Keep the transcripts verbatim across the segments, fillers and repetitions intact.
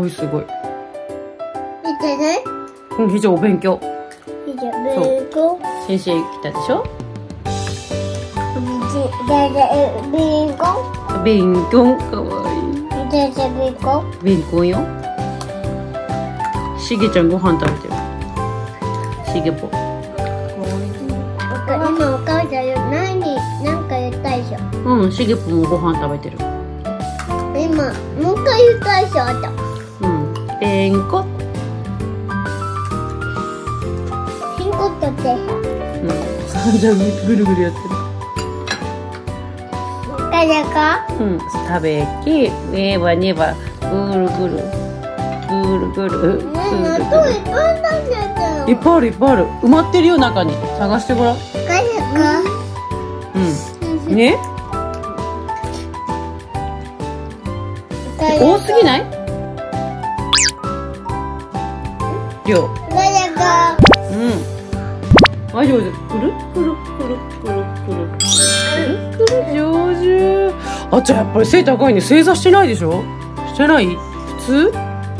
ごいすごい。 見てね。 うん、ひーちゃんお勉強。 ひーちゃん勉強。 先生来たでしょ。 勉強。 勉強かわいい。 勉強。 勉強よ。しげちゃんご飯食べてる。しげぽ。 今お母さん何何か言ったでしょ。 うん、しげぽもご飯食べてる。 今もう一回言ったでしょ。あと。 うん、勉強。 ピンコットってさ。 うん、さんちゃんぐるぐるやってる。 誰か？ うん、食べき、ねばねば、ぐるぐる。ぐるぐる。ぐるぐる。 いっぱい食べてたよ。 いっぱいあるいっぱいある。埋まってるよ中に。探してごらん。 誰か？ うん。ね？多すぎない？量。 誰か？ うん。あ、上手。くるくるくるくるくる。くるくる上手。あっちゃんやっぱり背高いね。正座してないでしょ？してない？普通？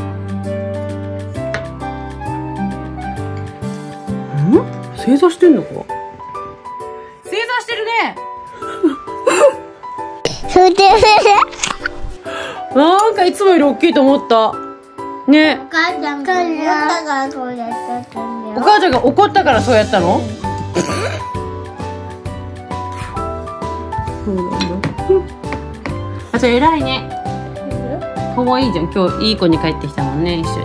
ん？正座してんのか？正座してるね。 それでなんかいつもより大きいと思った。ね。 お母さんが怒ったからそうやったんだよ。 お母ちゃんが怒ったからそうやったの？そうなんだ。あ、じゃあ偉いね。かわいいじゃん。今日いい子に帰ってきたもんね、一緒に。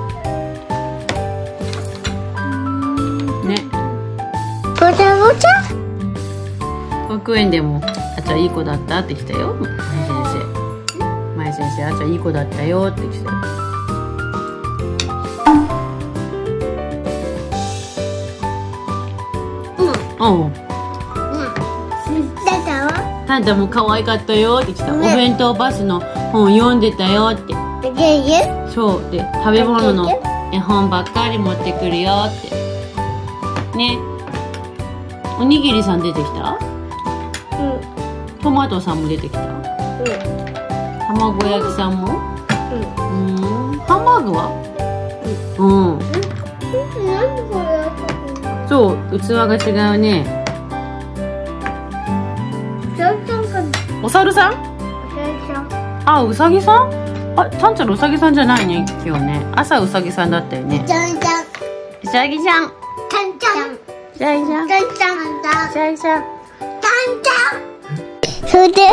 ね。 ごちゃごちゃ。 保育園でもあちゃんいい子だったって来たよ。前先生。前先生、あちゃんいい子だったよって来たよ。うん。うん。タンちゃんも可愛かったよって来た。お弁当バスの本読んでたよって。そうで、食べ物の絵本ばっかり持ってくるよって。ね。おにぎりさん出てきた？うん。トマトさんも出てきた？うん。卵焼きさんも？うん。ハンバーグは？うん。そう、器が違うね。お猿さん？あ、うさぎさん？あ、タンちゃんのうさぎさんじゃないね、今日ね。朝うさぎさんだったよね。 ちゃんちゃん。 うさぎちゃん。 ちゃんちゃん。 ちゃんちゃん。 ちゃんちゃん。 ちゃんちゃん。 ちゃんちゃん。それで。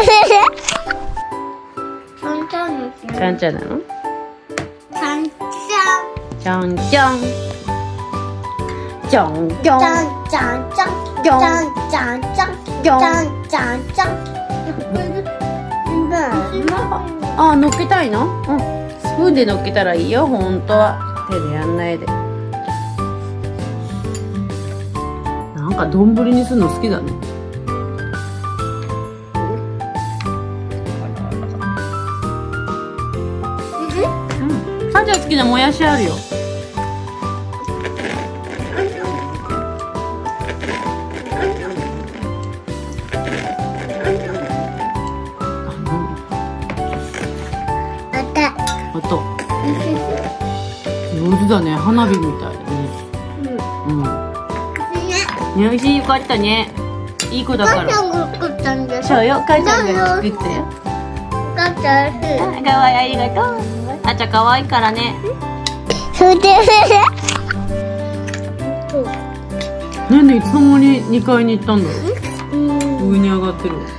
ちゃんちゃん。 ちゃんちゃんなの？ ちゃんちちゃんちゃん。ちゃんちゃん。 ゃん。ちゃんちゃんちゃん。ちゃんちゃんちゃん。ちゃんちゃんちゃん。 あ、乗っけたいの？うん。スプーンで乗っけたらいいよ、本当は。手でやんないで。なんか丼にするの好きだね。うん。さんちゃん好きなもやしあるよ。音。上手だね、花火みたいだね。うん。うん。ね、おいしい、よかったね。いい子だから。 母ちゃんが作ったんだよ。 そうよ、母ちゃんが作ったよ。 母ちゃん。 かわいい、ありがとう。あちゃん可愛いからね。 それで。 なんでいつの間ににかいに行ったんだろう。上に上がってる。ね。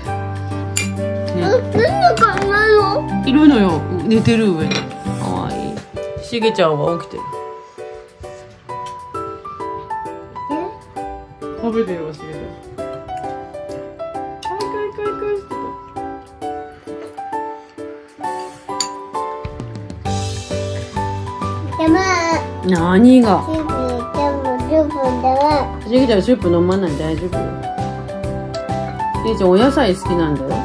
何かいないの？ いるのよ、寝てる上に。可愛い。しげちゃんは起きてる。食べてるわ、しげちゃん。かいかいかいかいしてた。でも。 何が？ じゅっぷんじゅっぷんだわ。 しげちゃんスープ飲まない、大丈夫よ。しげちゃんお野菜好きなんだよ。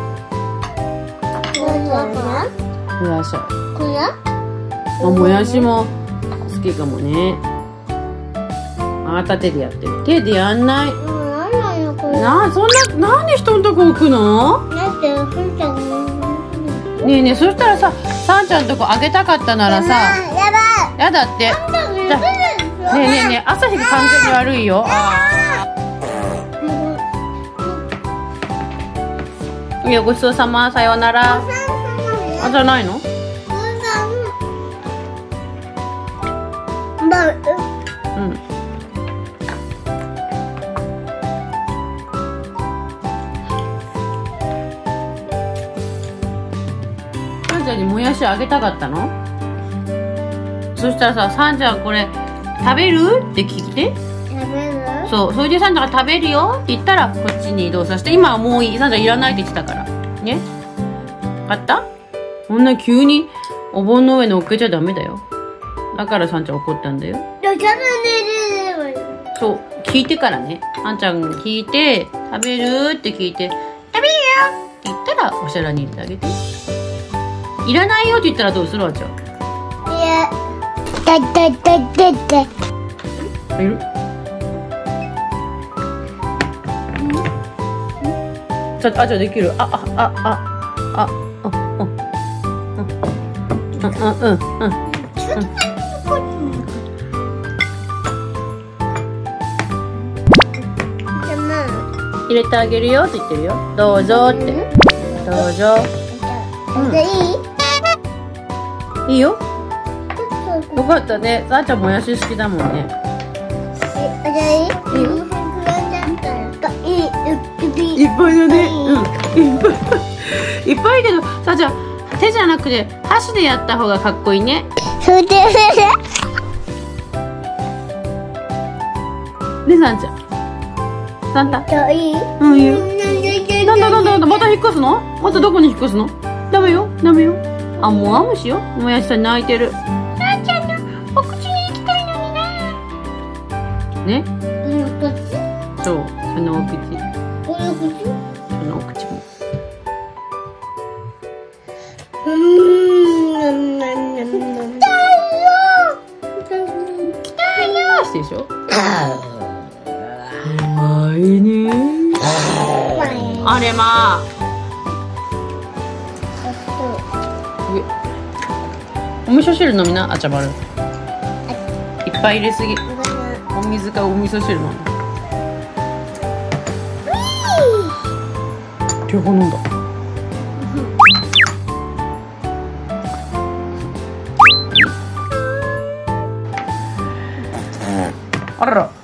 お野菜。 これ？ あ、もやしも好きかもね。あ、た手でやってる。手でやんない。なあ、そんな、なんで人のとこ置くの？ だって、ふんちゃん。 ねえねえ、そしたらさ、さんちゃんとこあげたかったならさ、 やばい。 やだって。じゃねえねえねえ、朝日が完全に悪いよ。いや、ごちそうさま、さようなら。あ、じゃないの？うん。さんちゃんにもやしあげたかったの？そしたらさ、さんちゃんこれ食べるって聞いて。 食べる？ そう、それでさんちゃんが食べるよって言ったらこっちに移動させて、今はもういい、さんちゃんいらないって言ってたからね。分かった？こんな急にお盆の上に置けちゃダメだよ。だからさんちゃん怒ったんだよ。そう、聞いてからね。さんちゃん聞いて、食べるって聞いて、食べるよって言ったらお皿に入れてあげて。いらないよって言ったらどうするわちゃん？ いや、だだだだだ。 いる？ちょっと、あ、じゃあできる。あ、あ、あ、あ、あ、あ、あ、あ、あ、うん、うん、うん。入れてあげるよって言ってるよ。どうぞって。どうぞ。 うん、 いい？いいよ。よかったね。さあちゃんもやし好きだもんね。 え、いい？いいよ。 いっぱいだね。うん。いっぱい。いっぱいだけど、さあちゃん手じゃなくて箸でやった方がかっこいいね。 それで。 ね、さんちゃん。サンタ。 じゃあいい？ うん、いいよ。なんだなんだなんだ、また引っ越すの？またどこに引っ越すの？ダメよ、ダメよ。あ、もうあむしよ。もやしさん泣いてる。さんちゃんのお口に行きたいのにな。ね？ こっち？ そう、そのお口。 この口？ そのお口も。 うーん、なんなんなんなん。来たよ。 来たよしてでしょ？うまいね。あれまあ。お味噌汁飲みな、あちゃまる。いっぱい入れすぎ。お水かお味噌汁飲む。両方飲んだ。あらら。